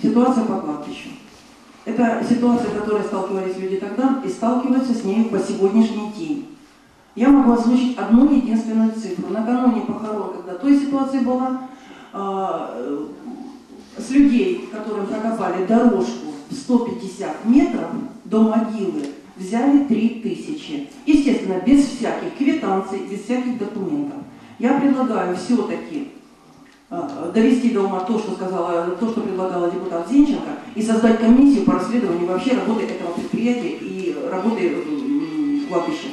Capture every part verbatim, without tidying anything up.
Ситуация по кладбищу. Это ситуация, с которой сталкивались люди тогда и сталкиваются с ней по сегодняшний день. Я могу озвучить одну единственную цифру. Накануне похорон, когда той ситуация была, э, с людей, которым прокопали дорожку в сто пятьдесят метров до могилы, взяли три тысячи. Естественно, без всяких квитанций, без всяких документов. Я предлагаю все-таки э, довести до ума то, что сказала, то, что предлагала депутат Зинченко, и создать комиссию по расследованию вообще работы этого предприятия и работы э, кладбища.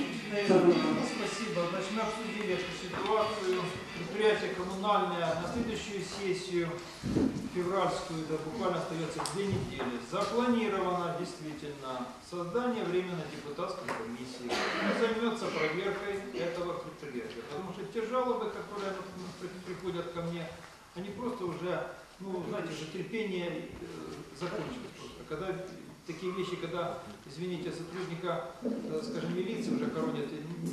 Спасибо. Значит, мы обсудили эту ситуацию. Предприятие коммунальное на следующую сессию, февральскую, да, буквально остается две недели. Запланировано действительно создание временной депутатской комиссии. Она займется проверкой этого предприятия. Потому что те жалобы, которые приходят ко мне, они просто уже, ну, знаете, уже терпение закончилось просто. Когда такие вещи, когда, извините, сотрудника, скажем, милиции уже хоронят,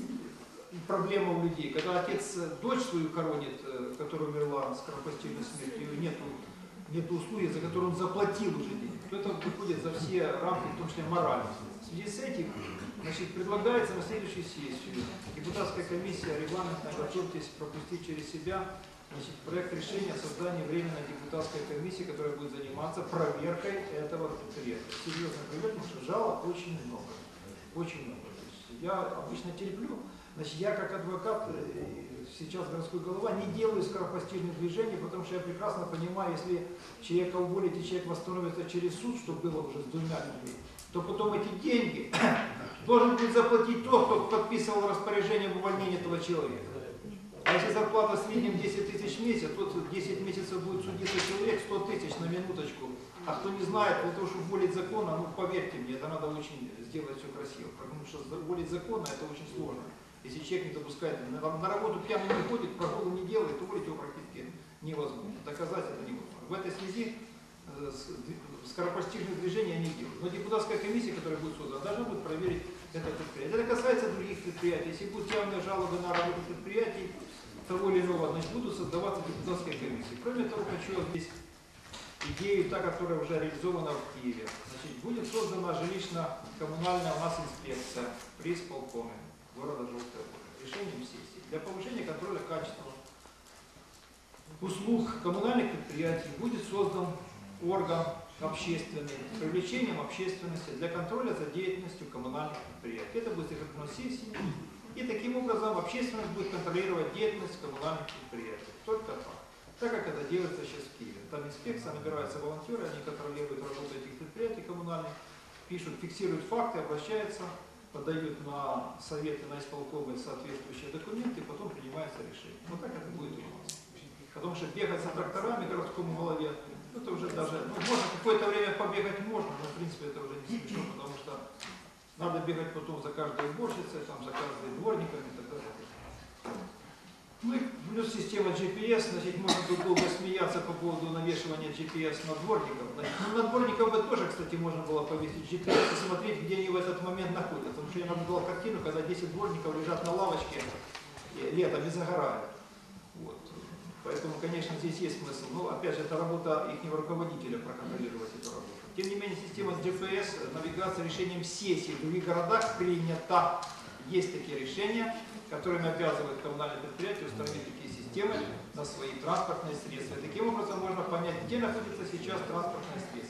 проблема у людей. Когда отец дочь свою хоронит, которая умерла скоропостижной смертью, нету, нету услуги, за которую он заплатил уже денег, то это выходит за все рамки, в том числе моральности. В связи с этим, значит, предлагается на следующую сессию депутатская комиссия регламентная, готовьтесь пропустить через себя, значит, проект решения о создании временной депутатской комиссии, которая будет заниматься проверкой этого предприятия. Серьезно проверка, потому что жалоб очень много. Очень много. То есть я обычно терплю. Значит, я как адвокат, сейчас городской голова, не делаю скоропостижных движений, потому что я прекрасно понимаю, если человека уволить и человек восстановится через суд, что было уже с двумя людьми, то потом эти деньги должен будет заплатить тот, кто подписывал распоряжение об увольнении этого человека. А если зарплата в среднем десять тысяч в месяц, то десять месяцев будет судиться человек, сто тысяч на минуточку. А кто не знает, для того, чтобы уволить закона, ну поверьте мне, это надо очень сделать все красиво, потому что уволить закона это очень сложно. Если человек не допускает, на, на работу пьяный не ходит, прогулу не делает, то уволить его практически невозможно. Доказать это невозможно. В этой связи э, скоропостижных движений я не делаю. Но депутатская комиссия, которая будет создана, должна будет проверить это предприятие. Это касается других предприятий. Если будут явные жалобы на работу предприятий, того или иного, значит, будут создаваться депутатские комиссии. Кроме того, хочу здесь идею, та, которая уже реализована в Киеве. Значит, будет создана жилищно-коммунальная у нас инспекция при исполкоме города Желтая Воля. Решением сессии. Для повышения контроля качества услуг коммунальных предприятий будет создан орган общественный с привлечением общественности для контроля за деятельностью коммунальных предприятий. Это будет закреплено сессией. И таким образом общественность будет контролировать деятельность коммунальных предприятий. Только так. Так как это делается сейчас в Киеве. Там инспекция, набираются волонтеры, они контролируют работу этих предприятий коммунальных, пишут, фиксируют факты, обращаются, подают на советы, на исполкомы соответствующие документы, и потом принимается решение. Вот так это будет у нас. Потому что бегать за тракторами городскому голове, ну, это уже даже, ну, можно какое-то время побегать можно, но в принципе это уже не смешно, потому что надо бегать потом за каждой уборщицей, там, за каждым дворником и так далее. Ну и плюс система джи пи эс, значит, можно тут долго смеяться по поводу навешивания джи пи эс на дворников. Значит, ну, на дворников бы тоже, кстати, можно было повесить джи пи эс и смотреть, где они в этот момент находятся. Потому что я наблюдал картину, когда десять дворников лежат на лавочке летом и загорают. Вот. Поэтому, конечно, здесь есть смысл. Но, опять же, это работа их руководителя проконтролировать эту работу. Тем не менее, система с джи пи эс, навигация решением сессии в других городах принята. Есть такие решения, которыми обязывают коммунальные предприятия установить такие системы на свои транспортные средства. И таким образом можно понять, где находится сейчас транспортное средство.